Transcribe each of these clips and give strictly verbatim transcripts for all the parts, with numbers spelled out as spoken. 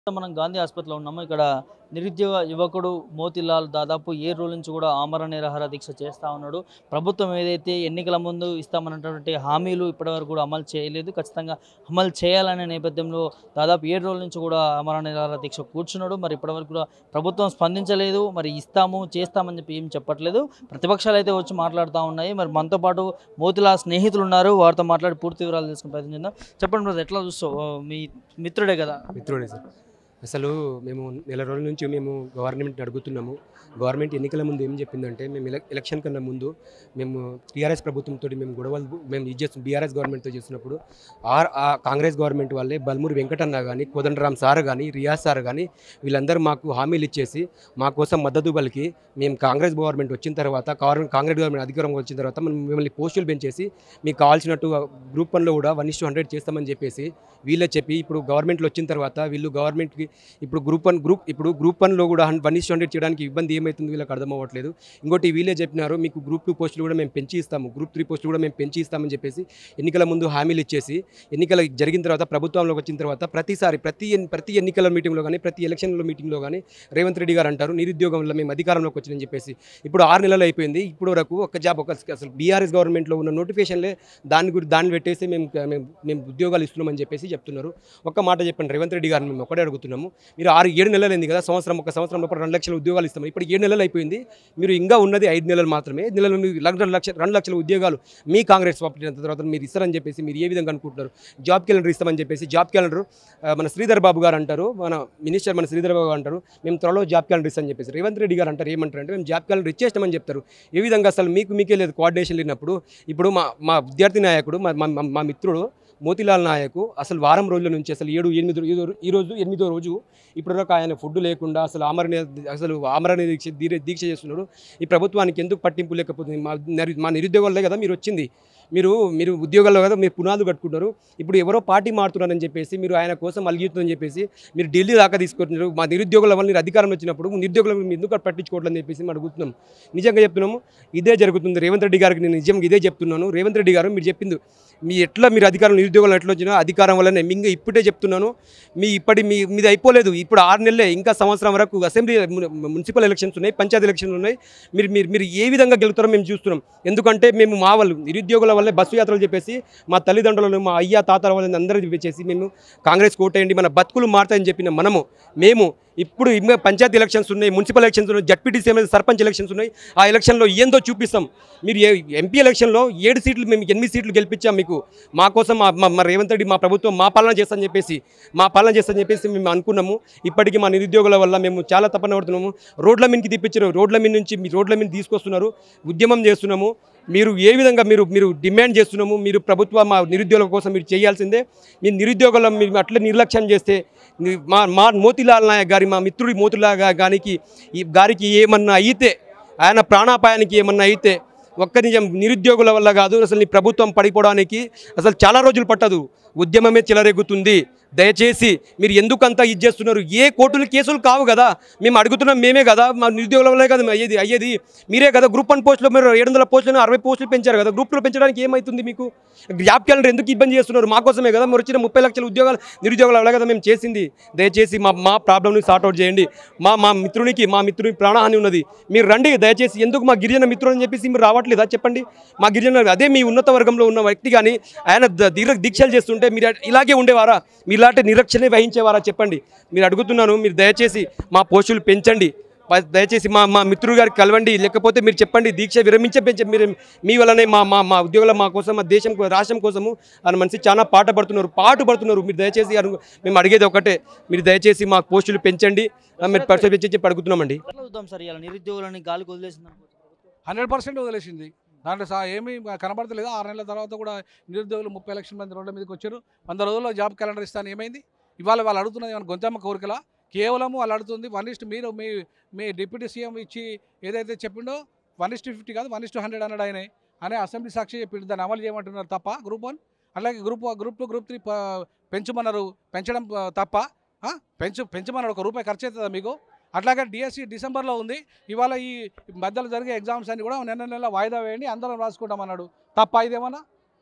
మనం గాంధీ హాస్పిటల్లో ఉన్నాము. ఇక్కడ నిరుద్యోగ యువకుడు మోతిలాల్ దాదాపు ఏడు రోజుల నుంచి కూడా ఆమరణ నిరాహార దీక్ష చేస్తా ఉన్నాడు. ప్రభుత్వం ఏదైతే ఎన్నికల ముందు ఇస్తామన్నటువంటి హామీలు ఇప్పటివరకు కూడా అమలు చేయలేదు. ఖచ్చితంగా అమలు చేయాలనే నేపథ్యంలో దాదాపు ఏడు రోజుల నుంచి కూడా ఆమరణ నిరాహార దీక్ష కూర్చున్నాడు. మరి ఇప్పటివరకు కూడా ప్రభుత్వం స్పందించలేదు. మరి ఇస్తాము చేస్తామని చెప్పి ఏం చెప్పట్లేదు. ప్రతిపక్షాలు అయితే వచ్చి మాట్లాడుతూ ఉన్నాయి. మరి మనతో పాటు మోతిలాల్ స్నేహితులు ఉన్నారు. వారితో మాట్లాడి పూర్తి వివరాలు తెలుసుకునే ప్రయత్నం చేద్దాం. చెప్పండి బ్రదర్, ఎట్లా చూస్తావు? మీ మిత్రుడే కదా? మిత్రుడే సార్. అసలు మేము నెల రోజుల నుంచి మేము గవర్నమెంట్ అడుగుతున్నాము. గవర్నమెంట్ ఎన్నికల ముందు ఏం చెప్పిందంటే మేము ఎలక్షన్ కన్నా ముందు మేము టీఆర్ఎస్ ప్రభుత్వంతో మేము గొడవలు మేము ఇది చేస్తున్నాం. బీఆర్ఎస్ గవర్నమెంట్తో చేస్తున్నప్పుడు ఆర్ ఆ కాంగ్రెస్ గవర్నమెంట్ వాళ్ళే బల్మూరి వెంకటన్న కానీ కోదండరామ్ సార్ కానీ రియాజ్ సార్ కానీ వీళ్ళందరూ మాకు హామీలు ఇచ్చేసి మా కోసం మద్దతు పలికి మేము కాంగ్రెస్ గవర్నమెంట్ వచ్చిన తర్వాత కాంగ్రెస్ గవర్నమెంట్ అధికారం వచ్చిన తర్వాత మనం మిమ్మల్ని పోస్టులు పెంచేసి మీకు కావాల్సినట్టు గ్రూప్ వన్లో కూడా వన్ ఇస్ టు హండ్రెడ్ చేస్తామని చెప్పేసి వీళ్ళే చెప్పి ఇప్పుడు గవర్నమెంట్లో వచ్చిన తర్వాత వీళ్ళు గవర్నమెంట్కి ఇప్పుడు గ్రూప్ వన్ గ్రూప్ ఇప్పుడు గ్రూప్ వన్లో కూడా వన్ ఇస్ టు హండ్రెడ్ చేయడానికి ఇబ్బంది ఏమవుతుంది వీళ్ళకి అర్థం అవ్వట్లేదు. ఇంకోటి వీళ్ళే చెప్పినారు మీకు గ్రూప్ టూ పోస్టులు కూడా మేము పెంచి ఇస్తాము, గ్రూప్ త్రీ పోస్టులు కూడా మేము పెంచి ఇస్తామని చెప్పేసి ఎన్నికల ముందు హామీలు ఇచ్చేసి ఎన్నికలు జరిగిన తర్వాత ప్రభుత్వంలోకి వచ్చిన తర్వాత ప్రతిసారి ప్రతి ప్రతి ఎన్నికల మీటింగ్లో కానీ ప్రతి ఎలక్షన్లో మీటింగ్లో కానీ రేవంత్ రెడ్డి గారు అంటారు నిరుద్యోగంలో మేము అధికారంలోకి వచ్చిందని చెప్పేసి. ఇప్పుడు ఆరు నెలలు అయిపోయింది. ఇప్పుడు వరకు ఒక జాబ్ ఒక అసలు బీఆర్ఎస్ గవర్నమెంట్లో ఉన్న నోటిఫికేషన్లే దాని గురించి దాన్ని పెట్టేసి మేము మేము ఉద్యోగాలు ఇస్తున్నామని చెప్పేసి చెప్తున్నారు. ఒక్క మాట చెప్పండి రేవంత్ రెడ్డి గారిని మేము ఒకటే అడుగుతున్నాము. మీరు ఆరు ఏడు నెలలు అయింది కదా, సంవత్సరం ఒక సంవత్సరం లోపల రెండు లక్షల ఉద్యోగాలు ఇస్తాము. ఇప్పుడు ఏడు నెలలు అయిపోయింది. మీరు ఇంకా ఉన్నది ఐదు నెలలు మాత్రమే. నెలలు రెండు లక్షల రెండు లక్షల ఉద్యోగాలు మీ కాంగ్రెస్ పార్టీ తర్వాత మీరు ఇస్తారని చెప్పేసి మీరు ఏ విధంగా అనుకుంటున్నారు? జాబ్ క్యాలెండర్ ఇస్తామని చెప్పేసి జాబ్ క్యాలెండర్ మన శ్రీధర్ బాబు గారు అంటారు, మన మినిస్టర్ మన శ్రీధర్ బాబు గారు అంటారు మేము త్వరలో జాబ్ క్యాలెండర్ ఇస్తామని చెప్పేసి. రేవంత్ రెడ్డి గారు అంటారు ఏమంటారు అంటే మేము జాబ్ క్యాలెండర్ ఇచ్చేస్తామని చెప్తారు. ఏ విధంగా అసలు మీకు మీకే లేదు కోఆర్డినేషన్ లేనప్పుడు. ఇప్పుడు మా మా విద్యార్థి నాయకుడు మా మిత్రుడు మోతిలాల్ నాయకు అసలు వారం రోజుల నుంచి అసలు ఏడు ఎనిమిది ఈరోజు ఎనిమిదో రోజు ఇప్పటివరకు ఆయన ఫుడ్ లేకుండా అసలు ఆమరణ అసలు ఆమరణ దీక్ష దీక్ష చేస్తున్నాడు. ఈ ప్రభుత్వానికి ఎందుకు పట్టింపు లేకపోతుంది? మా మా నిరుద్యోగాలే కదా మీరు వచ్చింది. మీరు మీరు ఉద్యోగాల్లో కదా మీరు పునాదులు కట్టుకుంటారు. ఇప్పుడు ఎవరో పార్టీ మారుతున్నారని చెప్పేసి మీరు ఆయన కోసం అలిగిస్తుందని చెప్పేసి మీరు ఢిల్లీ దాకా తీసుకుంటున్నారు. మా నిరుద్యోగుల వల్ల మీరు అధికారం వచ్చినప్పుడు నిరుద్యోగులు మీరు ఎందుకు పట్టించుకోవట్లని చెప్పేసి మేము అడుగుతున్నాం. నిజంగా చెప్తున్నాము ఇదే జరుగుతుంది. రేవంత్ రెడ్డి గారికి నేను నిజంగా ఇదే చెప్తున్నాను. రేవంత్ రెడ్డి గారు మీరు చెప్పింది మీ ఎట్లా మీరు అధికారం నిరుద్యోగులు ఎట్లా వచ్చినా అధికారం వల్లనే మింగ ఇప్పుడే చెప్తున్నాను. మీ ఇప్పటి మీ మీది అయిపోలేదు. ఇప్పుడు ఆరు నెలలే ఇంకా సంవత్సరం వరకు అసెంబ్లీ మున్సిపల్ ఎలక్షన్స్ ఉన్నాయి, పంచాయతీ ఎలక్షన్లు ఉన్నాయి. మీరు మీరు మీరు ఏ విధంగా గెలుస్తారో మేము చూస్తున్నాం. ఎందుకంటే మేము మా వాళ్ళు నిరుద్యోగుల వల్లే బస్సు యాత్రలు చెప్పేసి మా తల్లిదండ్రులను మా అయ్య తాతల వాళ్ళని అందరూ చెప్పేసి మేము కాంగ్రెస్ కోటేయండి మన బతుకులు మారుతాయని చెప్పిన మనము మేము ఇప్పుడు ఇంకా పంచాయతీ ఎలక్షన్స్ ఉన్నాయి, మున్సిపల్ ఎలక్షన్స్ ఉన్నాయి, జడ్పీటీసీ సర్పంచ్ ఎలక్షన్స్ ఉన్నాయి. ఆ ఎలక్షన్లో ఏందో చూపిస్తాం. మీరు ఎంపీ ఎలక్షన్లో ఏడు సీట్లు మేము ఎనిమిది సీట్లు గెలిపించాం మీకు. మా కోసం మా రేవంత్ రెడ్డి మా ప్రభుత్వం మా పాలన చేస్తామని చెప్పేసి మా పాలన చేస్తామని చెప్పేసి మేము అనుకున్నాము. ఇప్పటికీ మా నిరుద్యోగుల వల్ల మేము చాలా తపన పడుతున్నాము. రోడ్ల మీదకి తిప్పించారు. రోడ్ల మీద నుంచి మీ రోడ్ల మీద తీసుకొస్తున్నారు. ఉద్యమం చేస్తున్నాము. మీరు ఏ విధంగా మీరు మీరు డిమాండ్ చేస్తున్నాము. మీరు ప్రభుత్వ మా నిరుద్యోగుల కోసం మీరు చేయాల్సిందే. మీ నిరుద్యోగుల మీరు అట్లే నిర్లక్ష్యం చేస్తే మా మా మోతిలాల్ నాయక్ గారి మా మిత్రుడి మోతిలాల్ గారికి ఈ గారికి ఏమన్నా అయితే ఆయన ప్రాణాపాయానికి ఏమన్నా అయితే ఒక్క నిజం నిరుద్యోగుల వల్ల కాదు అసలు నీ ప్రభుత్వం పడిపోవడానికి అసలు చాలా రోజులు పట్టదు. ఉద్యమమే చెలరేగుతుంది. దయచేసి మీరు ఎందుకంతా ఇది చేస్తున్నారు? ఏ కోర్టులు కేసులు కావు కదా, మేము అడుగుతున్నాం మేమే కదా, మా నిరుద్యోగుల వల్లే కదా అయ్యేది అయ్యేది మీరే కదా. గ్రూప్ వన్ పోస్టులో మీరు ఏడు వందల పోస్టులను అరవై పోస్టులు పెంచారు కదా. గ్రూప్లో పెంచడానికి ఏమవుతుంది మీకు? జాబ్ క్యాలెండర్ ఎందుకు ఇబ్బంది చేస్తున్నారు? మాకోసమే కదా మీరు వచ్చిన ముప్పై లక్షల ఉద్యోగాలు నిరుద్యోగాల వల్ల కదా మేము చేసింది. దయచేసి మా మా ప్రాబ్లమ్ని సార్ట్అవుట్ చేయండి. మా మా మిత్రునికి మా మిత్రునికి ప్రాణహాని ఉన్నది. మీరు రండి దయచేసి. ఎందుకు మా గిరిజన మిత్రులు అని చెప్పేసి మీరు రావట్లేదా చెప్పండి? మా గిరిజన అదే మీ ఉన్నత వర్గంలో ఉన్న వ్యక్తి కానీ ఆయన దీర్ఘ దీక్షలు చేస్తుంటే మీరు ఇలాగే ఉండేవారా? మీరు ఇలాంటి నిరక్షణే వహించేవారా చెప్పండి? మీరు అడుగుతున్నాను. మీరు దయచేసి మా పోస్టులు పెంచండి. దయచేసి మా మా మిత్రుడు గారికి కలవండి. లేకపోతే మీరు చెప్పండి దీక్ష విరమించే పెంచ మీరు మీ వల్లనే మా మా మా ఉద్యోగుల మా కోసం మా దేశం రాష్ట్రం కోసము అని మనిషి చాలా పాట పడుతున్నారు పాటు పడుతున్నారు. మీరు దయచేసి మేము అడిగేది ఒకటే, మీరు దయచేసి మా పోస్టులు పెంచండి. మీరు పర్సెంట్ పెంచి అడుగుతున్నామండి. సార్ ఇలా నిరుద్యోగులని గాలికి వదిలేసింది హండ్రెడ్ పర్సెంట్ వదిలేసింది. దాంట్లో సా ఏమీ కనబడతలేదు. ఆరు నెలల తర్వాత కూడా నిరుద్యోగులు ముప్పై లక్షల మంది రోడ్ల మీదకి వచ్చారు. వంద రోజుల్లో జాబ్ క్యాలెండర్ ఇస్తాను ఏమైంది? ఇవాళ వాళ్ళు అడుగుతున్నది ఏమైనా గొంతమ్మ కోరికలా? కేవలము వాళ్ళు అడుగుతుంది వన్ ఇస్ట్ మీరు మీ మీ డిప్యూటీ సీఎం ఇచ్చి ఏదైతే చెప్పిండో వన్ ఇస్ట్ ఫిఫ్టీ కాదు వన్ ఇస్ట్ హండ్రెడ్ హండ్రెడ్ అయినాయి అనే అసెంబ్లీ సాక్షి చెప్పిండు. దాన్ని అమలు చేయమంటున్నారు తప్ప గ్రూప్ వన్ అలాగే group group two group three పెంచమన్నారు. పెంచడం తప్ప పెంచు పెంచమన్నారు. ఒక రూపాయి ఖర్చు అవుతుందా మీకు? అట్లాగే డిఎస్సి డిసెంబర్లో ఉంది. ఇవాళ ఈ మధ్యలో జరిగే ఎగ్జామ్స్ అన్ని కూడా నెల నెల వాయిదా వేయండి అందరం రాసుకుంటామన్నాడు. తప్ప ఇదేమన్నా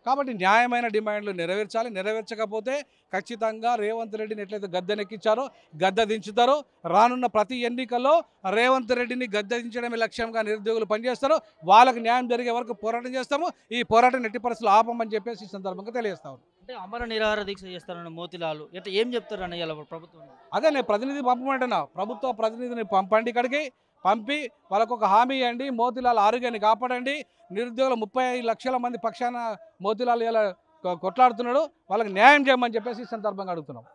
కాబట్టి న్యాయమైన డిమాండ్లు నెరవేర్చాలి. నెరవేర్చకపోతే ఖచ్చితంగా రేవంత్ రెడ్డిని ఎట్లయితే గద్దెనెక్కించారో గద్దె దించుతారో, రానున్న ప్రతి ఎన్నికల్లో రేవంత్ రెడ్డిని గద్దె దించడమే లక్ష్యంగా నిరుద్యోగులు పనిచేస్తారు. వాళ్ళకి న్యాయం జరిగే వరకు పోరాటం చేస్తాము. ఈ పోరాటం ఎట్టి పరిస్థితులు ఆపమని చెప్పేసి ఈ సందర్భంగా తెలియజేస్తాము. అంటే అమర నిరాహార దీక్ష చేస్తారన్న మోతిలాల్ ఎట్లా ఏం చెప్తారు అన్న ఇలా ప్రభుత్వం? అదే నేను ప్రతినిధి పంపమంటున్నా. ప్రభుత్వ ప్రతినిధిని పంపండి, ఇక్కడికి పంపి వాళ్ళకు ఒక హామీ ఇవ్వండి. మోతిలాల్ ఆరోగ్యాన్ని కాపాడండి. నిరుద్యోగుల ముప్పై లక్షల మంది పక్షాన మోతిలాల్ ఇలా కొట్లాడుతున్నాడు. వాళ్ళకి న్యాయం చేయమని చెప్పేసి ఈ సందర్భంగా అడుగుతున్నాం.